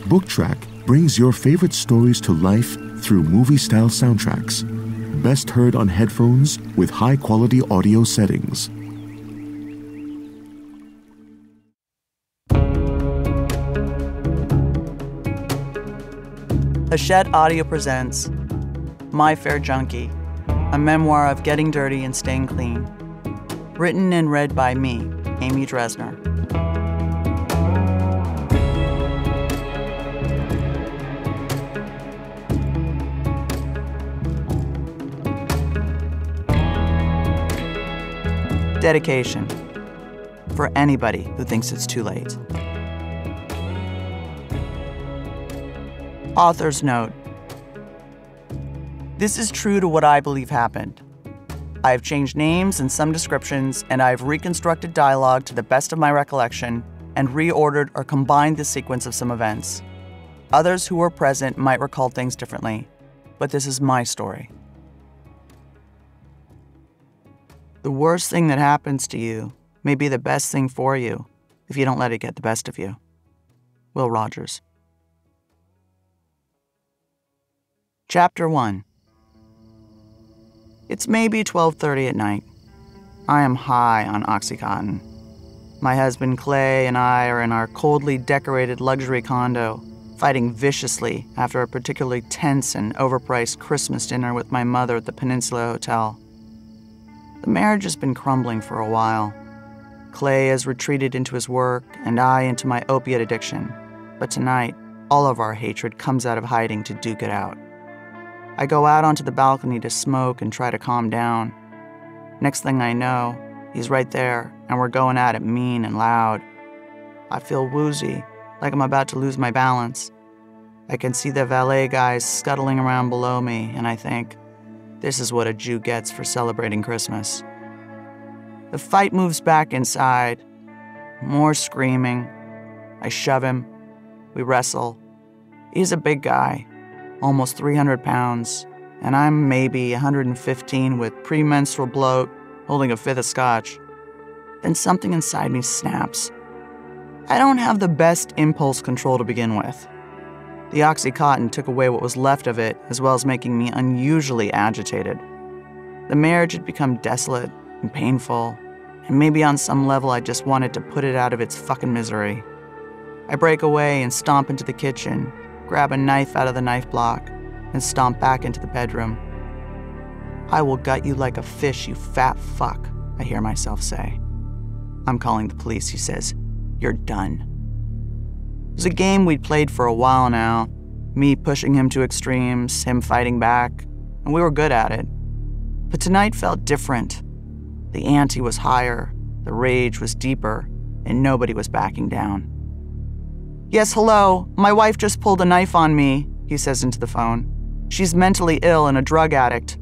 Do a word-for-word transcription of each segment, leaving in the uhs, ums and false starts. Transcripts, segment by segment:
Booktrack brings your favorite stories to life through movie-style soundtracks. Best heard on headphones with high-quality audio settings. Hachette Audio presents My Fair Junkie, a memoir of getting dirty and staying clean. Written and read by me, Amy Dresner. Dedication. For anybody who thinks it's too late. Author's note. This is true to what I believe happened. I have changed names and some descriptions, and I have reconstructed dialogue to the best of my recollection and reordered or combined the sequence of some events. Others who were present might recall things differently, but this is my story. The worst thing that happens to you may be the best thing for you if you don't let it get the best of you. Will Rogers. Chapter one. It's maybe twelve thirty at night. I am high on Oxycontin. My husband Clay and I are in our coldly decorated luxury condo, fighting viciously after a particularly tense and overpriced Christmas dinner with my mother at the Peninsula Hotel. The marriage has been crumbling for a while. Clay has retreated into his work, and I into my opiate addiction. But tonight, all of our hatred comes out of hiding to duke it out. I go out onto the balcony to smoke and try to calm down. Next thing I know, he's right there, and we're going at it mean and loud. I feel woozy, like I'm about to lose my balance. I can see the valet guys scuttling around below me, and I think, this is what a Jew gets for celebrating Christmas. The fight moves back inside. More screaming. I shove him. We wrestle. He's a big guy, almost three hundred pounds, and I'm maybe one hundred fifteen with premenstrual bloat, holding a fifth of scotch. Then something inside me snaps. I don't have the best impulse control to begin with. The Oxycontin took away what was left of it, as well as making me unusually agitated. The marriage had become desolate and painful, and maybe on some level I just wanted to put it out of its fucking misery. I break away and stomp into the kitchen, grab a knife out of the knife block, and stomp back into the bedroom. I will gut you like a fish, you fat fuck, I hear myself say. I'm calling the police, he says. You're done. It was a game we'd played for a while now, me pushing him to extremes, him fighting back, and we were good at it. But tonight felt different. The ante was higher, the rage was deeper, and nobody was backing down. Yes, hello, my wife just pulled a knife on me, he says into the phone. She's mentally ill and a drug addict.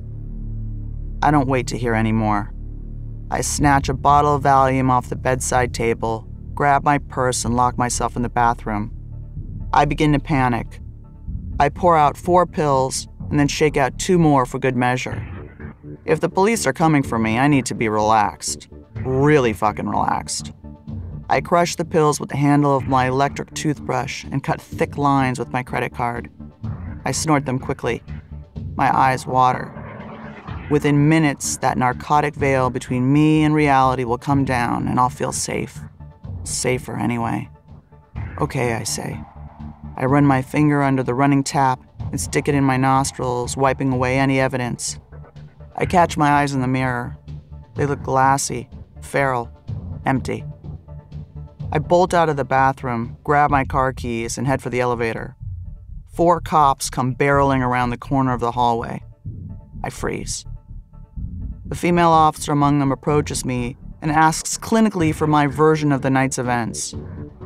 I don't wait to hear any more. I snatch a bottle of Valium off the bedside table, grab my purse, and lock myself in the bathroom. I begin to panic. I pour out four pills and then shake out two more for good measure. If the police are coming for me, I need to be relaxed. Really fucking relaxed. I crush the pills with the handle of my electric toothbrush and cut thick lines with my credit card. I snort them quickly. My eyes water. Within minutes, that narcotic veil between me and reality will come down and I'll feel safe. Safer anyway. Okay, I say. I run my finger under the running tap and stick it in my nostrils, wiping away any evidence. I catch my eyes in the mirror. They look glassy, feral, empty. I bolt out of the bathroom, grab my car keys, and head for the elevator. Four cops come barreling around the corner of the hallway. I freeze. The female officer among them approaches me and asks clinically for my version of the night's events.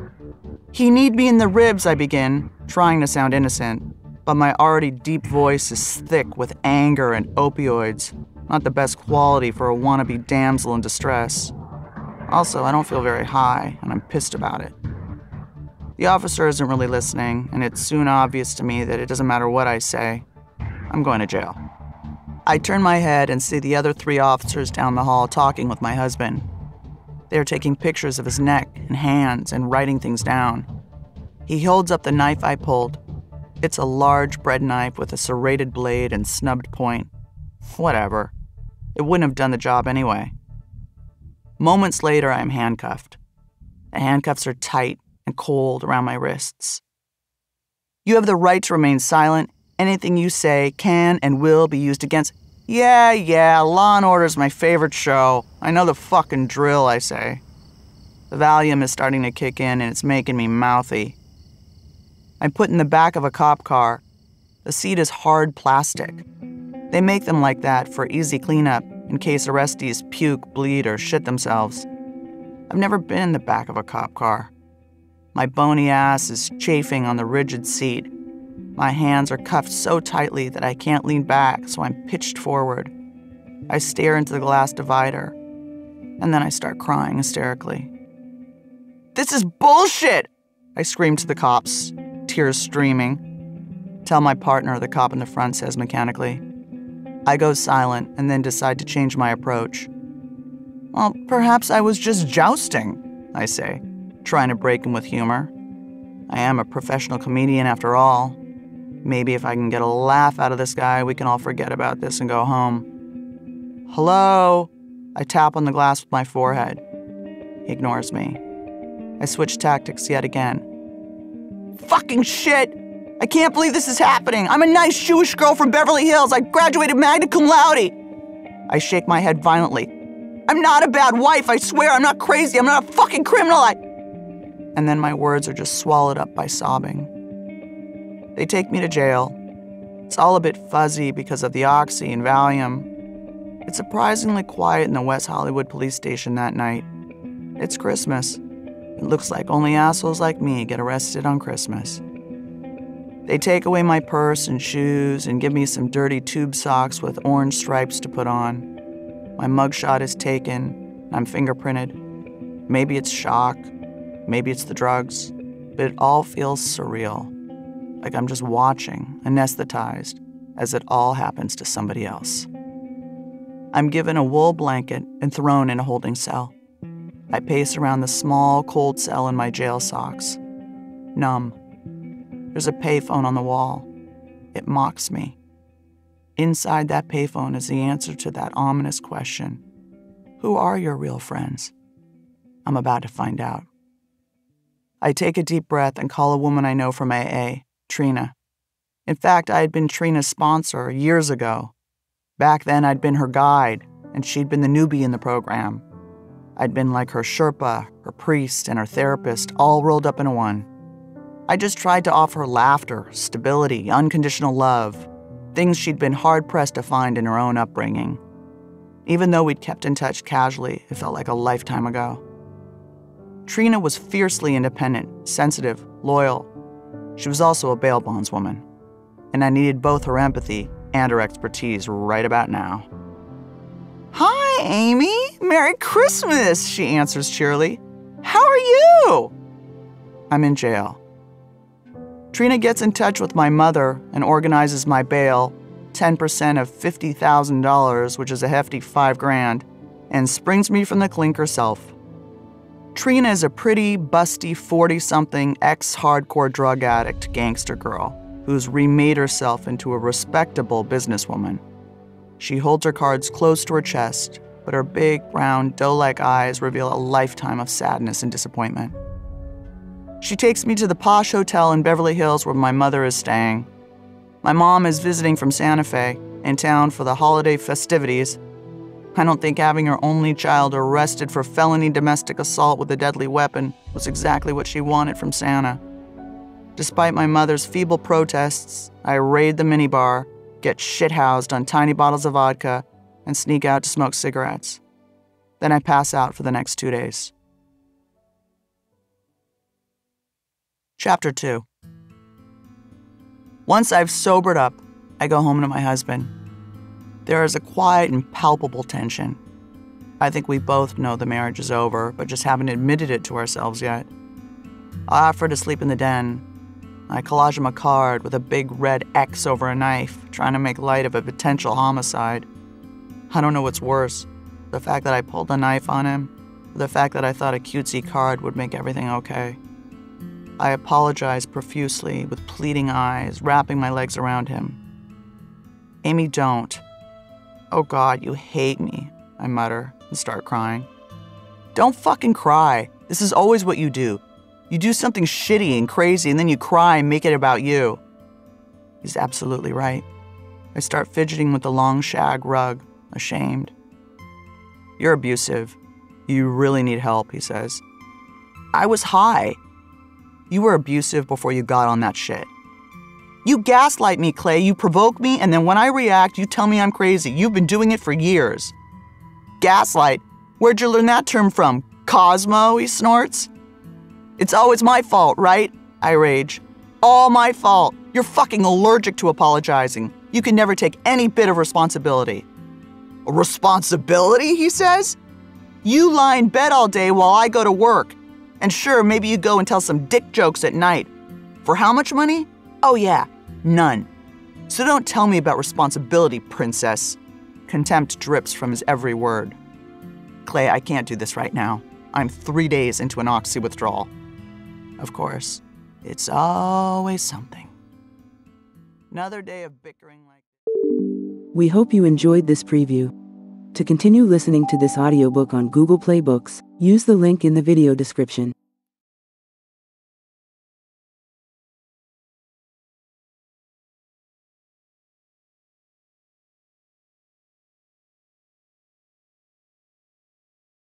He need me in the ribs, I begin, trying to sound innocent, but my already deep voice is thick with anger and opioids, not the best quality for a wannabe damsel in distress. Also, I don't feel very high, and I'm pissed about it. The officer isn't really listening, and it's soon obvious to me that it doesn't matter what I say. I'm going to jail. I turn my head and see the other three officers down the hall talking with my husband. They are taking pictures of his neck and hands and writing things down. He holds up the knife I pulled. It's a large bread knife with a serrated blade and snubbed point. Whatever. It wouldn't have done the job anyway. Moments later, I'm handcuffed. The handcuffs are tight and cold around my wrists. You have the right to remain silent. Anything you say can and will be used against. Yeah, yeah, Law and Order's my favorite show. I know the fucking drill, I say. The Valium is starting to kick in and it's making me mouthy. I'm put in the back of a cop car. The seat is hard plastic. They make them like that for easy cleanup in case arrestees puke, bleed, or shit themselves. I've never been in the back of a cop car. My bony ass is chafing on the rigid seat. My hands are cuffed so tightly that I can't lean back, so I'm pitched forward. I stare into the glass divider, and then I start crying hysterically. This is bullshit! I scream to the cops, tears streaming. Tell my partner, the cop in the front says mechanically. I go silent and then decide to change my approach. Well, perhaps I was just jousting, I say, trying to break him with humor. I am a professional comedian after all. Maybe if I can get a laugh out of this guy, we can all forget about this and go home. Hello? I tap on the glass with my forehead. He ignores me. I switch tactics yet again. Fucking shit! I can't believe this is happening. I'm a nice Jewish girl from Beverly Hills. I graduated magna cum laude. I shake my head violently. I'm not a bad wife, I swear. I'm not crazy. I'm not a fucking criminal. I... And then my words are just swallowed up by sobbing. They take me to jail. It's all a bit fuzzy because of the oxy and Valium. It's surprisingly quiet in the West Hollywood police station that night. It's Christmas. It looks like only assholes like me get arrested on Christmas. They take away my purse and shoes and give me some dirty tube socks with orange stripes to put on. My mugshot is taken. I'm fingerprinted. Maybe it's shock. Maybe it's the drugs. But it all feels surreal. Like I'm just watching, anesthetized, as it all happens to somebody else. I'm given a wool blanket and thrown in a holding cell. I pace around the small, cold cell in my jail socks. Numb. There's a payphone on the wall. It mocks me. Inside that payphone is the answer to that ominous question. Who are your real friends? I'm about to find out. I take a deep breath and call a woman I know from A A. Trina. In fact, I had been Trina's sponsor years ago. Back then, I'd been her guide, and she'd been the newbie in the program. I'd been like her Sherpa, her priest, and her therapist, all rolled up into one. I just tried to offer her laughter, stability, unconditional love, things she'd been hard-pressed to find in her own upbringing. Even though we'd kept in touch casually, it felt like a lifetime ago. Trina was fiercely independent, sensitive, loyal. She was also a bail bondswoman, and I needed both her empathy and her expertise right about now. Hi, Amy. Merry Christmas, she answers cheerily. How are you? I'm in jail. Trina gets in touch with my mother and organizes my bail, ten percent of fifty thousand dollars, which is a hefty five grand, and springs me from the clink herself. Trina is a pretty, busty, forty-something ex-hardcore drug addict gangster girl who's remade herself into a respectable businesswoman. She holds her cards close to her chest, but her big, brown, doe-like eyes reveal a lifetime of sadness and disappointment. She takes me to the posh hotel in Beverly Hills where my mother is staying. My mom is visiting from Santa Fe, in town for the holiday festivities. I don't think having her only child arrested for felony domestic assault with a deadly weapon was exactly what she wanted from Santa. Despite my mother's feeble protests, I raid the minibar, get shithoused on tiny bottles of vodka, and sneak out to smoke cigarettes. Then I pass out for the next two days. Chapter two. Once I've sobered up, I go home to my husband. There is a quiet and palpable tension. I think we both know the marriage is over, but just haven't admitted it to ourselves yet. I offer to sleep in the den. I collage him a card with a big red X over a knife, trying to make light of a potential homicide. I don't know what's worse, the fact that I pulled a knife on him, or the fact that I thought a cutesy card would make everything okay. I apologize profusely with pleading eyes, wrapping my legs around him. Amy, don't. Oh God, you hate me, I mutter and start crying. Don't fucking cry. This is always what you do. You do something shitty and crazy and then you cry and make it about you. He's absolutely right. I start fidgeting with the long shag rug, ashamed. You're abusive. You really need help, he says. I was high. You were abusive before you got on that shit. You gaslight me, Clay. You provoke me, and then when I react, you tell me I'm crazy. You've been doing it for years. Gaslight? Where'd you learn that term from? Cosmo, he snorts. It's always my fault, right? I rage. All my fault. You're fucking allergic to apologizing. You can never take any bit of responsibility. Responsibility, he says? You lie in bed all day while I go to work. And sure, maybe you go and tell some dick jokes at night. For how much money? Oh yeah, none. So don't tell me about responsibility, princess. Contempt drips from his every word. Clay, I can't do this right now. I'm three days into an oxy withdrawal. Of course, it's always something. Another day of bickering like... We hope you enjoyed this preview. To continue listening to this audiobook on Google Play Books, use the link in the video description.